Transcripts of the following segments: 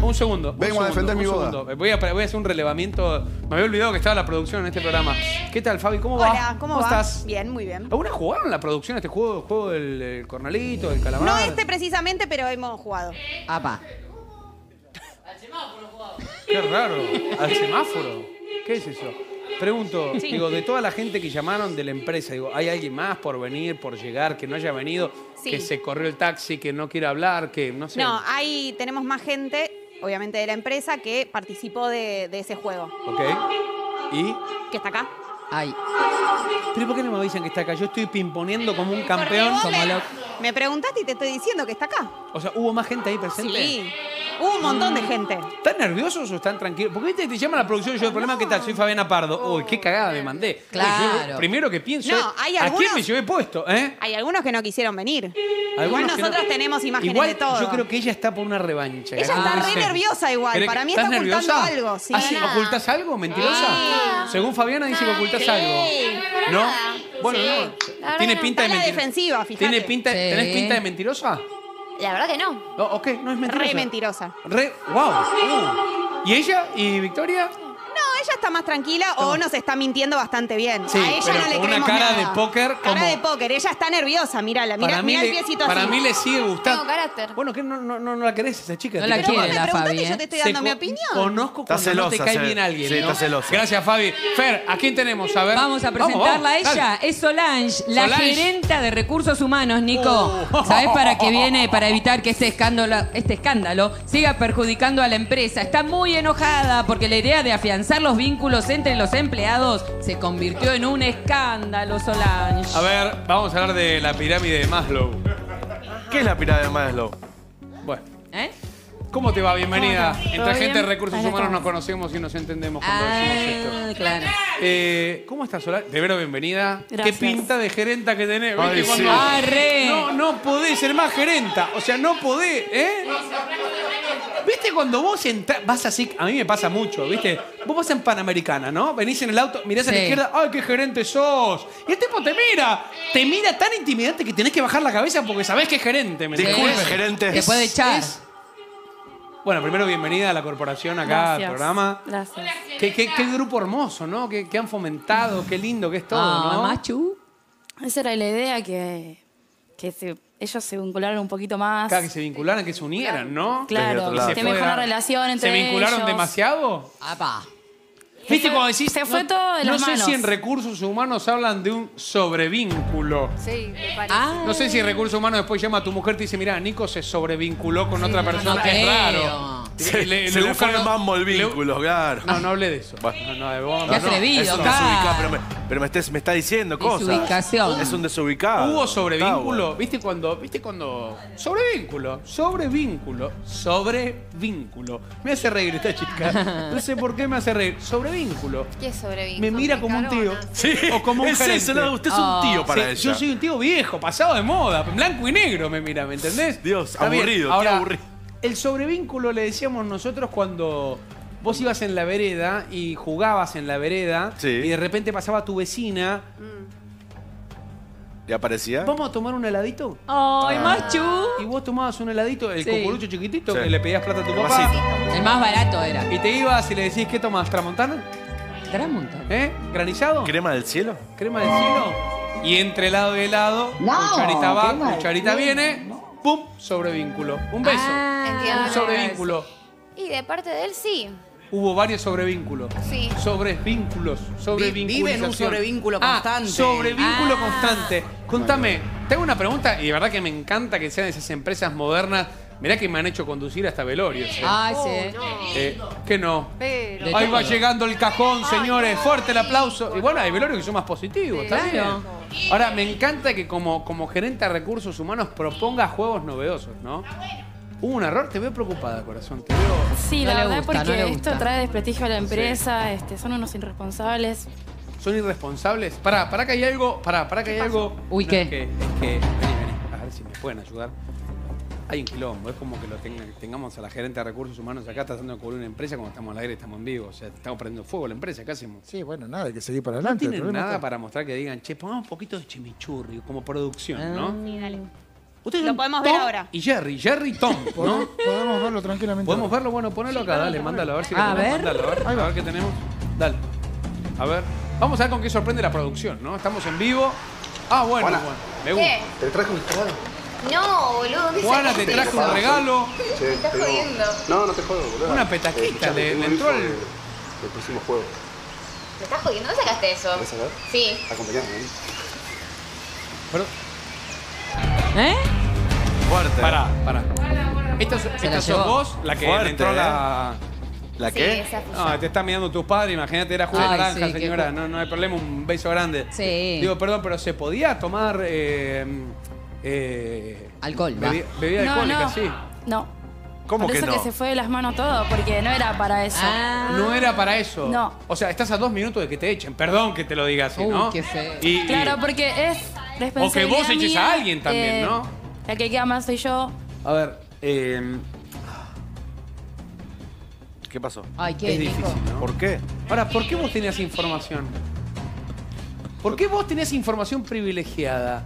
Un segundo. Vengo a defender mi boda. Voy a hacer un relevamiento. Me había olvidado que estaba la producción en este programa. ¿Qué tal, Fabi? ¿Cómo va? Hola, ¿cómo va? estás? Bien, muy bien. ¿Alguna jugaron la producción este juego del cornalito, del calamar? No este precisamente, pero hemos jugado. Apa. Qué raro. ¿Al semáforo? ¿Qué es eso? Pregunto, Sí. digo, de toda la gente que llamaron de la empresa, digo, ¿hay alguien más por venir, por llegar, que no haya venido, Sí. que se corrió el taxi, que no quiere hablar, que no sé? No, ahí tenemos más gente, obviamente de la empresa, que participó de ese juego. Ok. ¿Y? Que está acá. Ay. ¿Pero por qué no me avisan que está acá? Yo estoy pimponeando como un campeón. Porque vos me preguntaste y te estoy diciendo que está acá. O sea, ¿hubo más gente ahí presente? Sí. Hubo un montón de gente. ¿Están nerviosos o están tranquilos? Porque viste, te llama la producción y yo, el problema, ¿qué tal? Soy Fabiana Pardo. Uy, qué cagada me mandé. Claro. Yo, primero que pienso No, es, hay ¿a quién algunos- me llevé puesto? ¿Eh? Hay algunos que no quisieron venir. Igual Algunos que no- nosotros tenemos imágenes Igual, de todo. yo creo que ella está por una revancha. Ella está No re sé. nerviosa igual. ¿Cree Para que mí estás está ocultando nerviosa? algo. Sí. ¿Ah, sí? ¿Ocultás algo? ¿Mentirosa? Según Fabiana dice que ocultás algo. Para ¿No? nada. Bueno, Sí. no. La verdad Tiene que no. pinta de Está a la mentirosa. defensiva, fíjate. ¿Tenés Sí. pinta de mentirosa? La verdad que no. No, ok, no es mentirosa. Re mentirosa. Wow. ¿Y ella? ¿Y Victoria? No, ella está más tranquila o nos está mintiendo bastante bien. Sí, a ella pero no le con una creemos cara nada. de póker Cara como- de póker. Ella está nerviosa, mírala. Para mí Mira el le- piecito Para así. mí le sigue gustando. Tengo carácter. Bueno, que no la querés esa chica. No Te la querés. Pero vos quiere me la preguntaste Fabi, y yo ¿eh? te estoy dando mi opinión. Conozco Está cuando no te celosa, cae se- bien alguien. sí, ¿no? está celosa. Gracias, Fabi. Fer, ¿a quién tenemos? A ver. Vamos a presentarla a ella. dale. Es Solange, la Solange. gerenta de recursos humanos, Nico. Oh. ¿Sabés para qué viene? Para evitar que este escándalo siga perjudicando a la empresa. Está muy enojada porque la idea de afianzar los vínculos entre los empleados se convirtió en un escándalo, Solange. A ver, vamos a hablar de la pirámide de Maslow. ¿Qué es la pirámide de Maslow? Bueno, ¿Eh? ¿cómo te va? Bienvenida. ¿Todo Entre gente de bien? recursos Acá humanos nos estamos. conocemos y nos entendemos cuando decimos esto. Ah, claro. ¿Cómo estás, Solange? De veras, bienvenida. Gracias. Qué pinta de gerenta que tenés. Ay, ¿Viste? sí. Cuando- Ah, re. No podés ser más gerenta. O sea, no podés, ¿eh? ¿Viste cuando vos vas así? A mí me pasa mucho, ¿viste? Vos vas en Panamericana, ¿no? Venís en el auto, mirás a la Sí. izquierda, ¡ay, qué gerente sos! Y el tipo te mira tan intimidante que tenés que bajar la cabeza porque sabés que es gerente, ¿me entendés? Disculpe, gerente. Te puede echar. Bueno, primero bienvenida a la corporación acá, Gracias. al programa. Gracias. Qué grupo hermoso, ¿no? Que han fomentado, qué lindo que es todo, Ah, ¿no? Machu. Esa era la idea ellos se vincularon un poquito más. Acá que se vincularan, que se unieran, ¿no? Desde Claro, otro lado. que Se mejoró fuera- la relación entre ¿Se vincularon ellos. demasiado? Apa. ¿Viste fue- cuando decís? se fue no- todo de No las sé manos. si en recursos humanos hablan de un sobrevínculo. Sí, me parece. Ah. No sé si en recursos humanos después llama a tu mujer y te dice, mira, Nico se sobrevinculó con otra persona. no Es creo. raro. Se le buscan fue el los- mambo el le- vínculo, claro. No, no hablé de eso. Bueno. No, de vos, Qué no. atrevido, Es un acá. desubicado, pero me está diciendo cosas. Desubicación. Es un desubicado. ¿Hubo Está sobrevínculo? bueno. ¿Viste cuando? Sobrevínculo. Me hace reír esta chica. No sé por qué me hace reír. Sobrevínculo. ¿Qué es sobrevínculo? Me mira como un tío. Sí, O como un es gerente. eso, no, usted es un tío para Sí, ella. yo soy un tío viejo, pasado de moda, blanco y negro me mira, ¿me entendés? Dios, Está bien. aburrido, tío Ahora, aburrido. el sobrevínculo le decíamos nosotros cuando vos ibas en la vereda y jugabas en la vereda Sí. y de repente pasaba tu vecina. ¿Y aparecía? ¿Vamos a tomar un heladito? ¡Ay, Machu! Y vos tomabas un heladito, el Sí. cucurucho chiquitito, Sí. que le pedías plata a tu El papá. vasito. El más barato era. Y te ibas y le decís, ¿qué tomás? ¿Tramontana? Tramontana. ¿Eh? ¿Granizado? ¿Crema del cielo? ¿Crema del cielo? Y entre helado y helado, cucharita va, cucharita viene, ¡pum! Sobrevínculo. Un beso. Entiendo. Un sobrevínculo. Y de parte de él, sí. Hubo varios sobrevínculos. Sí. Sobrevínculos. Vive en un sobrevínculo constante. Sobrevínculo constante. Contame, te hago una pregunta y de verdad que me encanta que sean esas empresas modernas. Mirá que me han hecho conducir hasta velorios. Ay, sí. Que no. Pero. De Ahí va todo. llegando el cajón, señores. Fuerte el aplauso. Y bueno, hay velorios que son más positivos. Está Claro. bien. Ahora, me encanta que como gerente de recursos humanos proponga juegos novedosos, ¿no? Hubo un error, te veo preocupada, corazón. Te veo. Sí, No la le verdad, gusta, no porque le gusta. esto trae desprestigio a la empresa, son unos irresponsables. ¿Son irresponsables? Pará que hay algo. Pará que hay algo. Uy, ¿qué? Es que. Vení. A ver si me pueden ayudar. Hay un quilombo, es como que tengamos a la gerente de recursos humanos acá tratando de cubrir una empresa cuando estamos al aire, estamos en vivo. O sea, estamos prendiendo fuego la empresa, ¿qué hacemos? Sí, bueno, nada, hay que seguir para ¿No adelante. el tienen problema nada está- para mostrar que digan, che, pongamos un poquito de chimichurri como producción, ¿no? Sí, dale. Ustedes Lo son podemos ver Tom ahora. Y Jerry y Tom, ¿no? Podemos verlo tranquilamente. ¿Podemos verlo? Bueno, ponelo acá, dale, mándalo, a ver si lo A tenemos. ver. Mándalo, a ver qué tenemos. Dale. A ver. Vamos a ver con qué sorprende la producción, ¿no? Estamos en vivo. Ah, bueno, Juana. bueno. Me gusta. ¿Qué? ¿Te traje un regalo? No, boludo, ¿dónde Juana, te sacaste traje eso? un regalo. Che, Me estás jodiendo. No, no te jodo, boludo. Una petaquita, Escuchame, le tengo entró info el- del próximo juego. ¿Me estás jodiendo? ¿Dónde sacaste eso? ¿Querés saber? Sí. Acompañame, ¿eh? Pero, ¿Eh? Fuerte. pará. Esta la sos llevó. vos, la que Fuerte, le entró la... ¿La Sí, qué? esa fue No, yo. te están mirando tus padres, imagínate, era jugo de Ay, naranja, sí, qué señora. ju- No hay problema, un beso grande. Sí. Digo, perdón, pero ¿se podía tomar Alcohol, va. bebida alcohólica, sí? No. ¿Cómo Por que eso no? que se fue de las manos todo, porque no era para eso. No era para eso. No. O sea, estás a 2 minutos de que te echen. Perdón que te lo diga así, Uy, ¿no? qué feo. Claro, porque es responsabilidad O que vos eches mía, a alguien también, ¿no? La que queda mal soy yo. A ver, ¿Qué pasó? Ay, qué es Nico. difícil, ¿no? ¿Por qué? Ahora, ¿por qué vos tenías información? ¿Por qué vos tenías información privilegiada?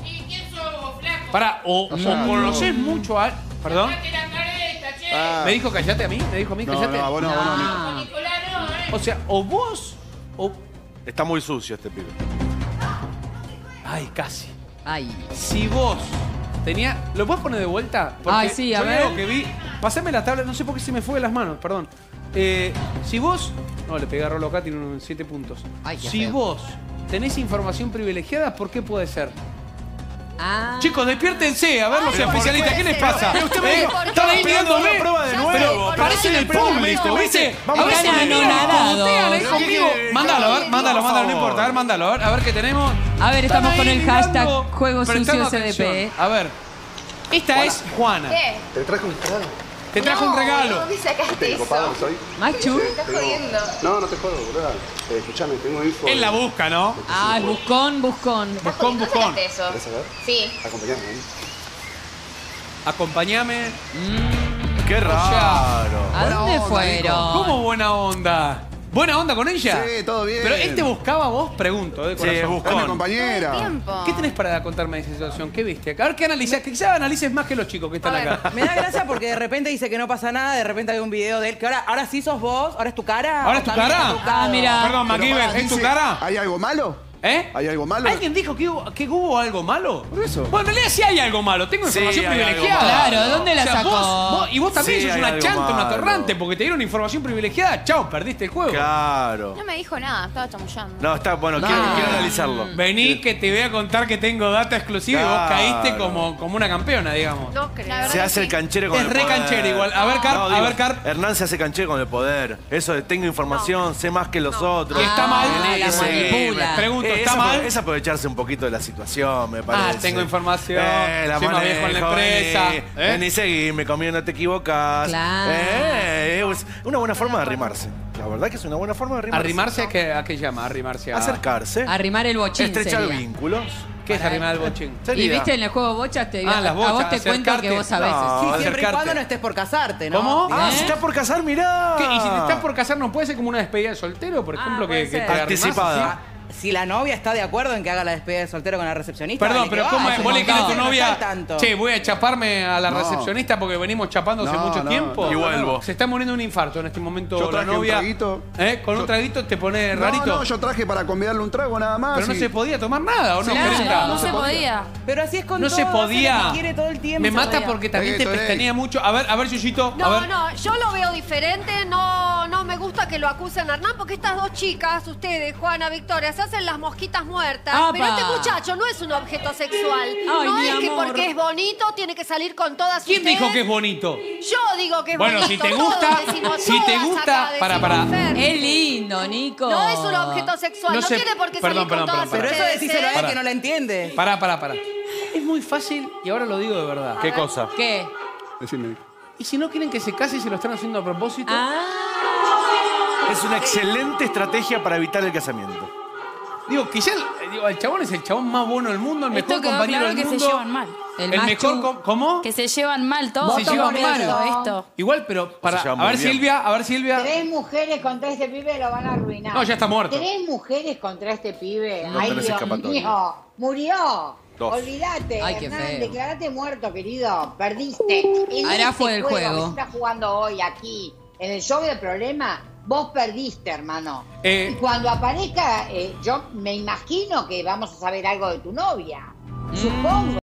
Pará, o conocés mucho a... ¿Perdón? Ah, ¿Me dijo callate a mí? ¿Me dijo a mí no, callate? no, a vos no, a vos no, Nico. Ah. O sea, o vos o... Está muy sucio este pibe. Ay, casi. Ay. Si vos tenía... ¿Lo puedes poner de vuelta? Porque Ay, sí, a yo ver. Lo que vi... Pasame la tabla, no sé por qué se me fue de las manos, perdón. Si vos... No, le pegué a Rolo acá, tiene unos 7 puntos. Ay, qué Si feo. vos tenés información privilegiada, ¿por qué puede ser? Ah. Chicos, despiértense, a ver los Ay, especialistas, ¿qué les pasa? usted me dijo, Están ahí esperando mirándome. una prueba de nuevo, Pero pero parecen el pero público, ¿viste? vamos A ver a si ver, me miran, anonadados. cogotean ahí conmigo. Mándalo, a ver, mándalo, Por no favor. importa, a ver, mándalo, a ver qué tenemos. A ver, estamos Están con ahí el hashtag mirando, Juego prestando Sucio atención. CDP. A ver, esta es Juana. ¿Qué? ¿Te traje un regalo? Te trajo No, un regalo. boludo, ¿dónde sacaste ¿Te eso? copado que soy? Machu. Me estás jodiendo. No, no te jodo, boludo. Escuchame, tengo info. Él la busca, ¿no? Ah, buscón, buscón. ¿Me estás Buscón, jodiendo? buscón. ¿Dónde sacaste eso? ¿Querés saber? Sí. Acompañame, ¿eh? Acompáñame. Qué raro. ¿A dónde onda, fueron? ¿Cómo buena onda? ¿Buena onda con ella? Sí, todo bien. Pero él te buscaba a vos, pregunto, de Sí, corazón. Es mi buscón. compañera. Tiempo. ¿Qué tenés para contarme de esa situación? ¿Qué viste? A ver qué analizás. Que quizás analices más que los chicos que están acá. Me da gracia porque de repente dice que no pasa nada, de repente hay un video de él que ahora sí sos vos, ahora es tu cara. ¿Ahora es tu También cara? está trucado. Ah, mira. Perdón, Pero MacGyver, pará, ¿es tu dice, cara? ¿Hay algo malo? ¿Eh? ¿Hay algo malo? ¿Alguien dijo que hubo algo malo? Por eso. Bueno, en realidad sí hay algo malo. Tengo Sí, información hay algo privilegiada. malo. Claro, ¿dónde la O sea, sacó? y vos también Sí, sos hay una algo chanta, una malo. torrante, porque te dieron información privilegiada. Chao, perdiste el juego. Claro. No me dijo nada, estaba chamullando. No, está bueno, quiero analizarlo. Vení que te voy a contar que tengo data exclusiva y vos Claro. caíste como una campeona, digamos. No creo. La verdad Se que hace el sí. canchero con Es el re poder. canchero igual. A ver, Carp, No, a digo, ver, Carp. Hernán se hace canchero con el poder. Eso de tengo información, sé más que los otros. Y está mal. Ah, la Sí, manipula. Pregunto, ¿está es mal? Es aprovecharse un poquito de la situación, me parece. Tengo información. La Soy más viejo en la empresa. Vení, ¿Eh? vení, seguime, conmigo no te equivocas. Claro. Es una buena forma de arrimarse. La verdad que es una buena forma de arrimarse. ¿Arrimarse a qué llama? Arrimarse a... Acercarse. Arrimar el bochín Estrechar sería. vínculos. ¿Qué es arrimar el bochín? Y Sería. viste en el juego bochas, te Ah, las a vos bochas, te cuento acercarte. que vos sabés. No. Sí, siempre y acercarte. cuando no estés por casarte, ¿no? ¿Cómo? Digamos. Ah, se está por casar, mirá. ¿Qué? ¿Y si te estás por casar no puede ser como una despedida de soltero, por ejemplo, puede que ser. te arrimás Anticipada. así? Si la novia está de acuerdo en que haga la despedida de soltero con la recepcionista. Perdón, dale que pero va, ¿cómo es es? un ¿Vos le dijiste a tu montón. No novia, está al tanto. che, voy a chaparme a la No. recepcionista porque venimos chapando hace No, mucho no, tiempo? Y vuelvo. Se está muriendo un infarto en este momento Yo la traje un novia. traguito. Con un traguito te pone rarito. No, yo traje para convidarle un trago nada más. Pero no y- se podía tomar nada, ¿o no? Claro, Querida? No se podía. Pero así es con No todo, se hace lo podía. que quiere todo el tiempo. Me se mata podía. porque también te Esto es. pestañea mucho. A ver, Yuyito. No, a ver. no, yo lo veo diferente, no me gusta que lo acusen a Hernán, porque estas dos chicas, ustedes, Juana, Victoria, se hacen las mosquitas muertas. ¡Apa! Pero este muchacho no es un objeto sexual. Ay, no mi es que amor. porque es bonito tiene que salir con todas ¿Quién ustedes. dijo que es bonito? Yo digo que es Bueno, bonito. si te todos gusta, decimos, si te todas gusta, acá para. decimos, Fer. Es lindo, Nico. No es un objeto sexual, No no, sé, tiene por qué perdón, salir con perdón, todas perdón, Pero eso ustedes, decíselo a él Pará. que no la entiende. Pará. Es muy fácil y ahora lo digo de verdad. ¿Qué cosa? ¿Qué? Decime. ¿Y si no quieren que se case y se lo están haciendo a propósito? Es una excelente estrategia para evitar el casamiento. Digo, quizás el chabón es el chabón más bueno del mundo, el Esto mejor quedó compañero claro del que mundo. se llevan mal. El El macho. mejor. ¿Cómo? Que se llevan mal todos. Se llevan por mal. esto. Igual, pero para. Se llevan A muy ver, bien. Silvia. Tres mujeres contra este pibe lo van a arruinar. No, ya está muerto. Tres mujeres contra este pibe. No Ay, tenés Dios escapatoria. mío. Murió. 2. Olvídate, Ay, qué Hernán, feo. declarate muerto, querido. Perdiste. En Ahora este fue el juego. que se está jugando hoy aquí, en el show del problema, vos perdiste, hermano. Y cuando aparezca, yo me imagino que vamos a saber algo de tu novia. Supongo.